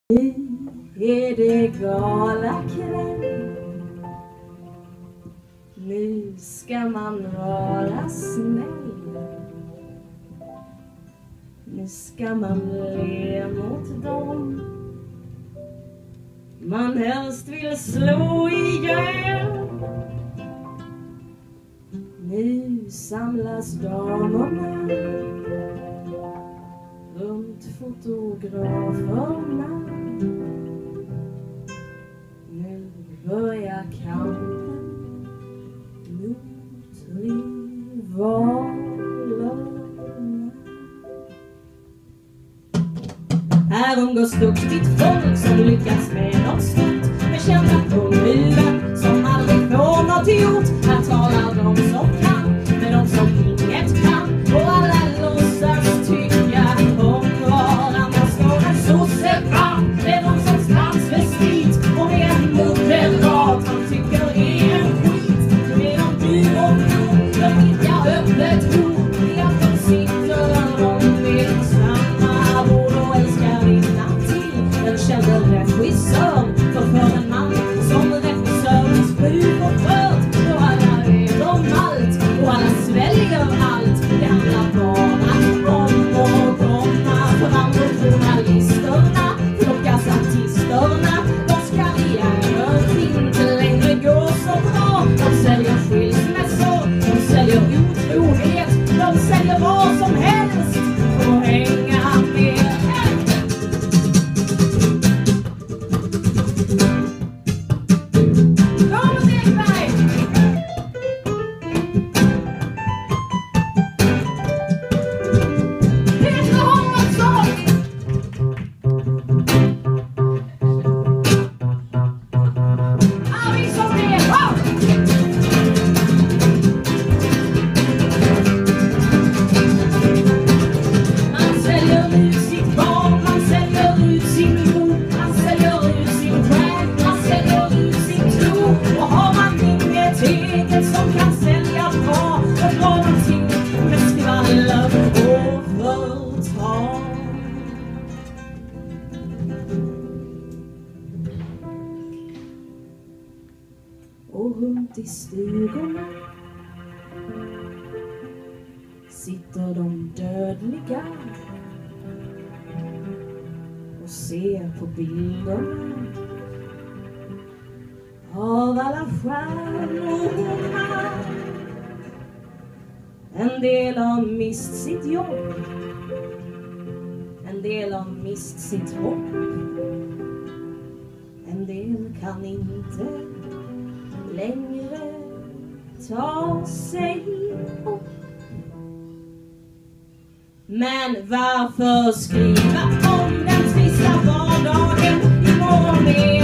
Nu är det galakväll. Nu ska man vara snäll. Nu ska man le mot dem man helst vill slå ihjäl. Nu samlas damerna runt fotograferna. Nu börjar kampen mot rivalerna. Här umgås duktigt folk som lyckats med något stort, med kända kommunen som aldrig får något gjort. Här talar de som kan med de som inget kan, och alla låtsas tycka om varandra. Står en sosse fram med de som transvestit, och det är en moderat han tycker är en skit. Det är de du och blod, de vilka öppet ord, det är att de sitter de vid samma bord och älskar innan till den kände regissör. För en man som regissörens fru och fört, och alla vet om allt och alla sväljer allt. Det handlar bara om och komma fram mot journalisterna, plockas artisterna. De karriärer inte längre går så bra. De säljer skilsmässor, de säljer otrohet, de säljer vad som helst och hänga med. Och runt i stugorna sitter de dödliga och ser på bilderna av alla stjärnorna. En del har mist sitt jobb, en del har mist sitt hopp, en del kan inte längre ta sig upp. Men varför skriva om den trista vardagen? Imorgon